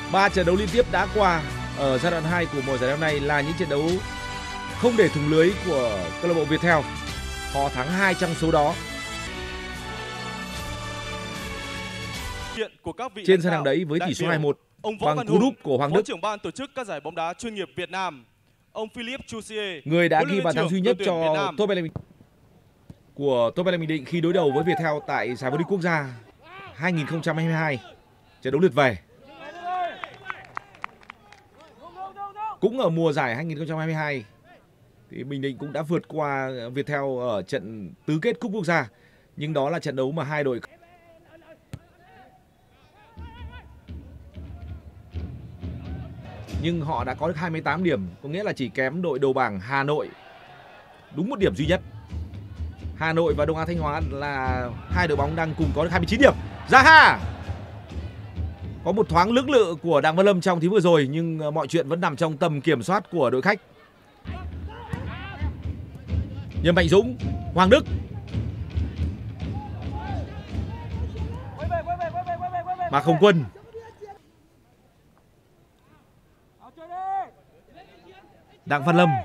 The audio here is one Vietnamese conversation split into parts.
3 trận đấu liên tiếp đã qua ở giai đoạn 2 của mùa giải năm nay là những trận đấu không để thủng lưới của câu lạc bộ Viettel. Họ thắng 2 trong số đó. Trên sân hàng đấy với tỷ số 2-1 bằng cú đúp của Hoàng Đức, trưởng ban tổ chức các giải bóng đá chuyên nghiệp Việt Nam, ông Philippe Jouzier, người đã ghi bàn thắng duy nhất cho Top Eleven của Top Eleven Bình Định khi đối đầu với Viettel tại giải vô địch quốc gia 2022, trận đấu lượt về. Cũng ở mùa giải 2022 thì Bình Định cũng đã vượt qua Viettel ở trận tứ kết cúp quốc gia, nhưng đó là trận đấu mà hai đội nhưng họ đã có được 28 điểm, có nghĩa là chỉ kém đội đầu bảng Hà Nội đúng một điểm duy nhất. Hà Nội và Đông Á Thanh Hóa là hai đội bóng đang cùng có được 29 điểm. Zaha có một thoáng lưỡng lự của Đặng Văn Lâm trong thi vừa rồi, nhưng mọi chuyện vẫn nằm trong tầm kiểm soát của đội khách. Nhâm Mạnh Dũng, Hoàng Đức, Mạc Hồng Quân, Đặng Văn Lâm,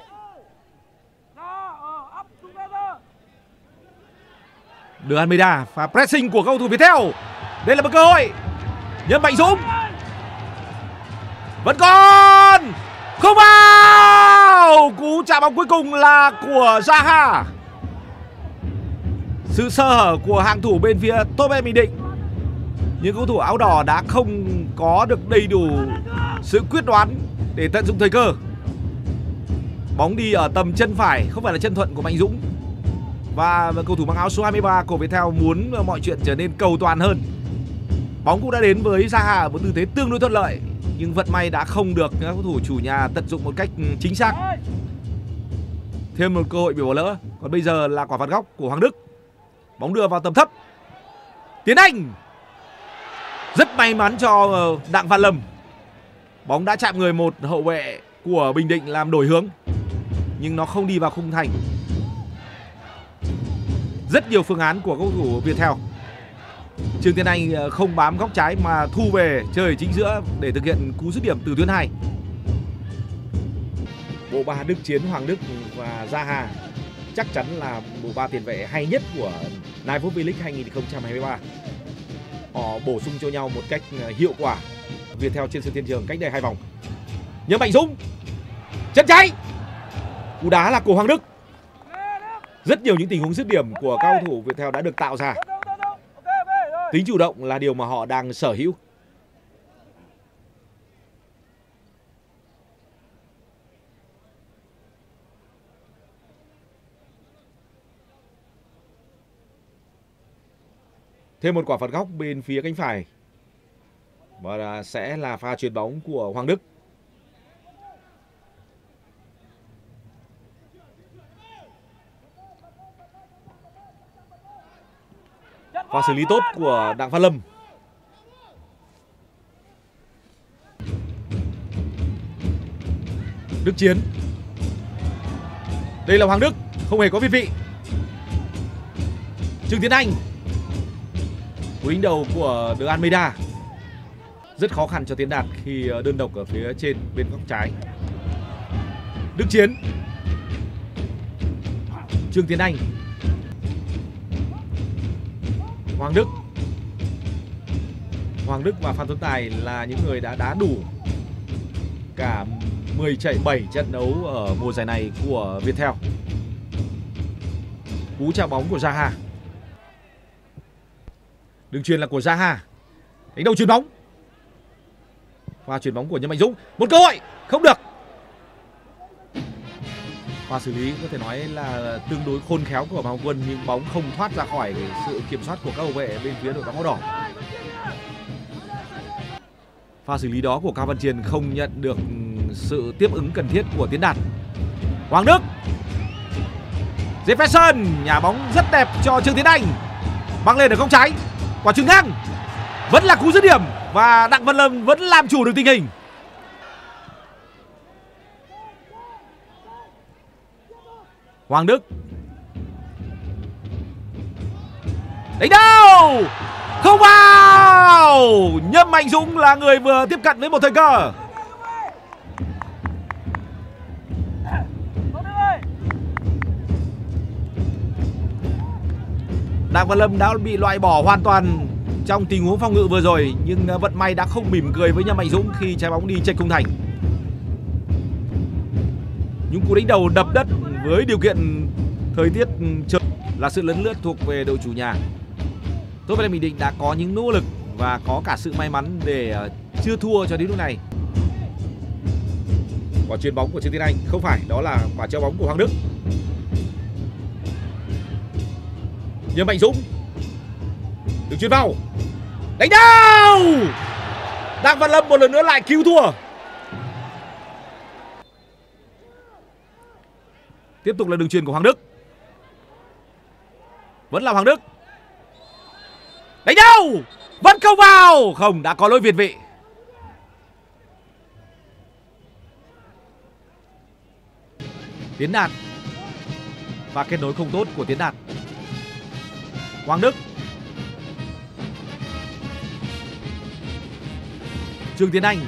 Đường Almeida và pressing của cầu thủ Viettel. Đây là một cơ hội. Nhâm Mạnh Dũng vẫn còn không vào. Cú chạm bóng cuối cùng là của Zaha. Sự sơ hở của hàng thủ bên phía Top Eleven Bình Định, những cầu thủ áo đỏ đã không có được đầy đủ sự quyết đoán để tận dụng thời cơ. Bóng đi ở tầm chân phải, không phải là chân thuận của Mạnh Dũng. Và cầu thủ mang áo số 23 của Viettel muốn mọi chuyện trở nên cầu toàn hơn. Bóng cũng đã đến với Zaha ở một tư thế tương đối thuận lợi, nhưng vận may đã không được các cầu thủ chủ nhà tận dụng một cách chính xác. Thêm một cơ hội bị bỏ lỡ. Còn bây giờ là quả phạt góc của Hoàng Đức. Bóng đưa vào tầm thấp. Tiến Anh rất may mắn cho Đặng Văn Lâm. Bóng đã chạm người một hậu vệ của Bình Định làm đổi hướng, nhưng nó không đi vào khung thành. Rất nhiều phương án của cầu thủ Viettel. Trương Tiến Anh không bám góc trái mà thu về chơi chính giữa để thực hiện cú dứt điểm từ tuyến 2. Bộ ba Đức Chiến, Hoàng Đức và Zaha chắc chắn là bộ ba tiền vệ hay nhất của Knight V-League 2023. Họ bổ sung cho nhau một cách hiệu quả. Viettel trên sân Thiên Trường cách đây 2 vòng. Nhâm Mạnh Dũng, chân trái, cú đá là của Hoàng Đức. Rất nhiều những tình huống dứt điểm của các cầu thủ Viettel đã được tạo ra. Tính chủ động là điều mà họ đang sở hữu. Thêm một quả phạt góc bên phía cánh phải. Và sẽ là pha chuyền bóng của Hoàng Đức. Và xử lý tốt của Đặng Văn Lâm. Đức Chiến. Đây là Hoàng Đức, không hề có việt vị. Trương Tiến Anh. Cú đánh đầu của Đường Almeida. Rất khó khăn cho Tiến Đạt khi đơn độc ở phía trên bên góc trái. Đức Chiến. Trương Tiến Anh. Hoàng Đức. Hoàng Đức và Phan Tuấn Tài là những người đã đá đủ cả 17 trận đấu ở mùa giải này của Viettel. Cú chạm bóng của Zaha. Đường chuyền là của Zaha. Đánh đầu chuyền bóng. Và chuyền bóng của Nhâm Mạnh Dũng. Một cơ hội, không được. Và xử lý có thể nói là tương đối khôn khéo của Mạc Hồng Quân, nhưng bóng không thoát ra khỏi sự kiểm soát của các hậu vệ bên phía đội bóng áo đỏ. Pha xử lý đó của Cao Văn Triền không nhận được sự tiếp ứng cần thiết của Tiến Đạt. Hoàng Đức. Jefferson, nhả bóng rất đẹp cho Trương Tiến Anh. Băng lên ở góc trái. Quả chuyền ngang. Vẫn là cú dứt điểm và Đặng Văn Lâm vẫn làm chủ được tình hình. Hoàng Đức. Đánh đầu. Không vào. Nhâm Mạnh Dũng là người vừa tiếp cận với một thời cơ. Đặng Văn Lâm đã bị loại bỏ hoàn toàn trong tình huống phòng ngự vừa rồi, nhưng vận may đã không mỉm cười với Nhâm Mạnh Dũng khi trái bóng đi chệch khung thành. Những cú đánh đầu đập đất với điều kiện thời tiết trời là sự lấn lướt thuộc về đội chủ nhà. Tốt Bình Định đã có những nỗ lực và có cả sự may mắn để chưa thua cho đến lúc này. Quả chuyền bóng của Trương Tiến Anh không phải, đó là quả treo bóng của Hoàng Đức. Nhâm Mạnh Dũng được chuyền vào, đánh đầu. Đặng Văn Lâm một lần nữa lại cứu thua. Tiếp tục là đường chuyền của Hoàng Đức. Vẫn là Hoàng Đức. Đánh đâu? Vẫn không vào. Không, đã có lỗi việt vị. Tiến Đạt. Và kết nối không tốt của Tiến Đạt. Hoàng Đức. Trương Tiến Anh.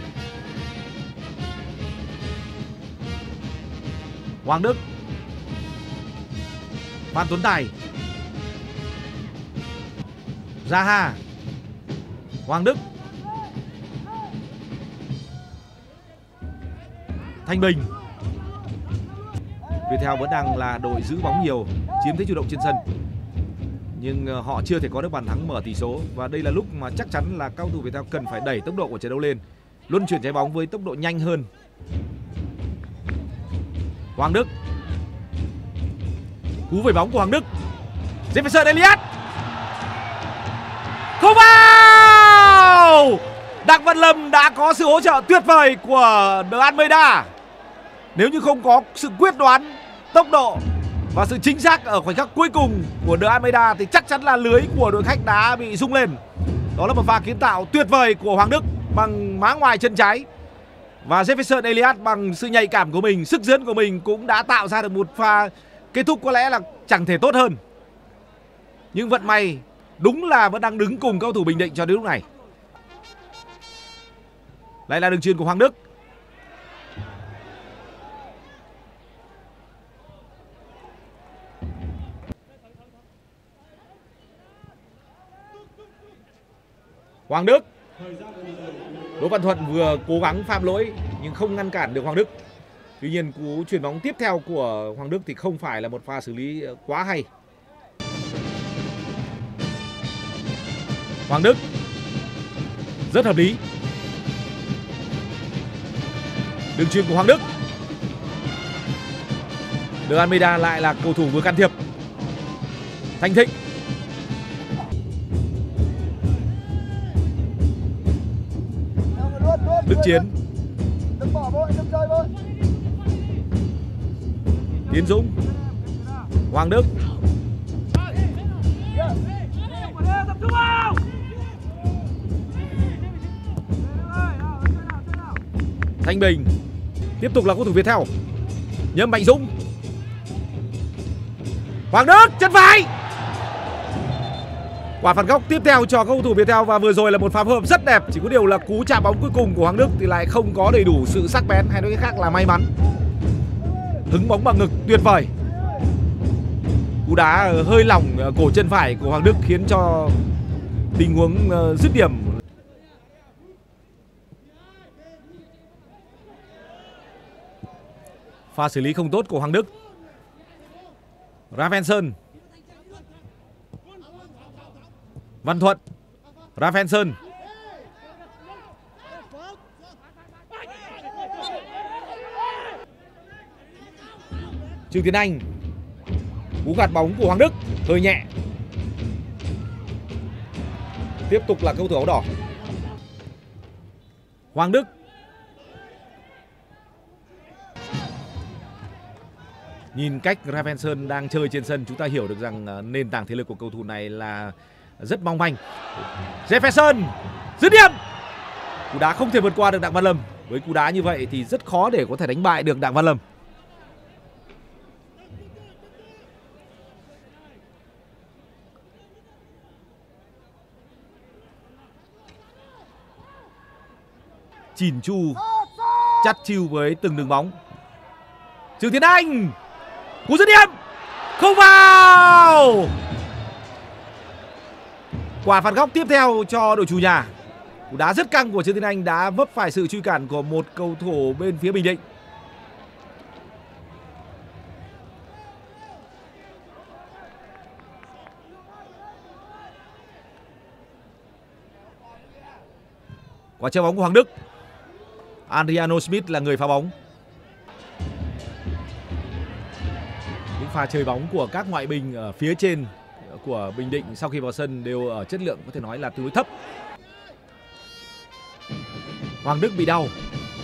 Hoàng Đức. Phan Tuấn Tài. Zaha. Hoàng Đức. Thanh Bình. Viettel vẫn đang là đội giữ bóng nhiều, chiếm thế chủ động trên sân, nhưng họ chưa thể có được bàn thắng mở tỷ số. Và đây là lúc mà chắc chắn là cao thủ Viettel cần phải đẩy tốc độ của trận đấu lên, luân chuyển trái bóng với tốc độ nhanh hơn. Hoàng Đức. Cú vẩy bóng của Hoàng Đức. Jefferson Elliott. Không vào. Đặng Văn Lâm đã có sự hỗ trợ tuyệt vời của De Almeida. Nếu như không có sự quyết đoán, tốc độ và sự chính xác ở khoảnh khắc cuối cùng của De Almeida thì chắc chắn là lưới của đội khách đã bị rung lên. Đó là một pha kiến tạo tuyệt vời của Hoàng Đức bằng má ngoài chân trái. Và Jefferson Elliott bằng sự nhạy cảm của mình, sức dẫn của mình cũng đã tạo ra được một pha kết thúc có lẽ là chẳng thể tốt hơn. Nhưng vận may đúng là vẫn đang đứng cùng cầu thủ Bình Định cho đến lúc này. Lại là đường chuyền của Hoàng Đức. Hoàng Đức. Đỗ Văn Thuận vừa cố gắng phạm lỗi nhưng không ngăn cản được Hoàng Đức. Tuy nhiên cú chuyền bóng tiếp theo của Hoàng Đức thì không phải là một pha xử lý quá hay. Hoàng Đức rất hợp lý. Đường chuyền của Hoàng Đức. De Almeida lại là cầu thủ vừa can thiệp. Thanh Thịnh. Đức Chiến. Tiến Dũng. Hoàng Đức. Thanh Bình. Tiếp tục là cầu thủ Viettel. Nhâm Mạnh Dũng. Hoàng Đức chân phải. Quả phạt góc tiếp theo cho cầu thủ Viettel và vừa rồi là một pha phối hợp rất đẹp. Chỉ có điều là cú chạm bóng cuối cùng của Hoàng Đức thì lại không có đầy đủ sự sắc bén, hay nói cách khác là may mắn. Hứng bóng bằng ngực tuyệt vời. Cú đá hơi lỏng cổ chân phải của Hoàng Đức khiến cho tình huống dứt điểm. Pha xử lý không tốt của Hoàng Đức. Ravenson. Văn Thuận. Ravenson. Trương Tiến Anh. Cú gạt bóng của Hoàng Đức hơi nhẹ. Tiếp tục là cầu thủ áo đỏ. Hoàng Đức. Nhìn cách Ravenson đang chơi trên sân, chúng ta hiểu được rằng nền tảng thể lực của cầu thủ này là rất mong manh. Jefferson dứt điểm. Cú đá không thể vượt qua được Đặng Văn Lâm. Với cú đá như vậy thì rất khó để có thể đánh bại được Đặng Văn Lâm. chỉn chu, chắt chiu với từng đường bóng. Trương Tiến Anh, cú dứt điểm không vào. Quả phạt góc tiếp theo cho đội chủ nhà. Cú đá rất căng của Trương Tiến Anh đã vấp phải sự truy cản của một cầu thủ bên phía Bình Định. Quả treo bóng của Hoàng Đức. Adriano Smith là người phá bóng. Những pha chơi bóng của các ngoại binh ở phía trên của Bình Định sau khi vào sân đều ở chất lượng có thể nói là tương đối thấp. Hoàng Đức bị đau.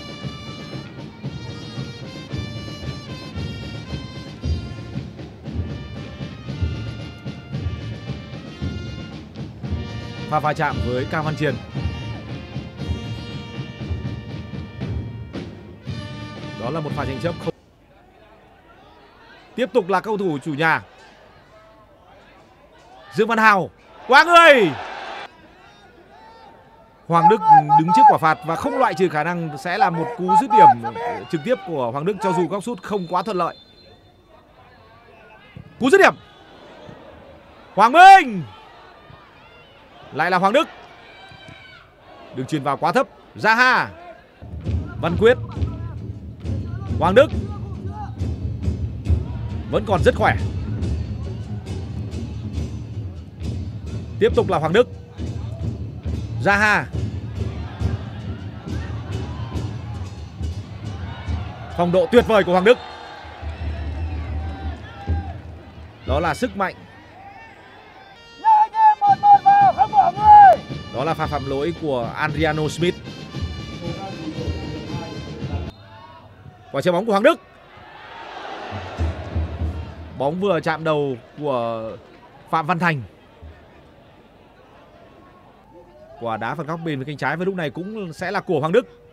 Pha va chạm với Cao Văn Triền. Đó là một pha tranh chấp không. Tiếp tục là cầu thủ chủ nhà Dương Văn Hào, qua người. Hoàng Đức đứng trước quả phạt và không loại trừ khả năng sẽ là một cú dứt điểm trực tiếp của Hoàng Đức cho dù góc sút không quá thuận lợi. Cú dứt điểm. Hoàng Minh. Lại là Hoàng Đức. Đường chuyền vào quá thấp. Zaha. Văn Quyết. Hoàng Đức vẫn còn rất khỏe. Tiếp tục là Hoàng Đức. Zaha. Phong độ tuyệt vời của Hoàng Đức. Đó là sức mạnh. Đó là pha phạm lỗi của Adriano Smith. Quả chuyền bóng của Hoàng Đức. Bóng vừa chạm đầu của Phạm Văn Thành. Quả đá phạt góc bên với cánh trái và lúc này cũng sẽ là của Hoàng Đức.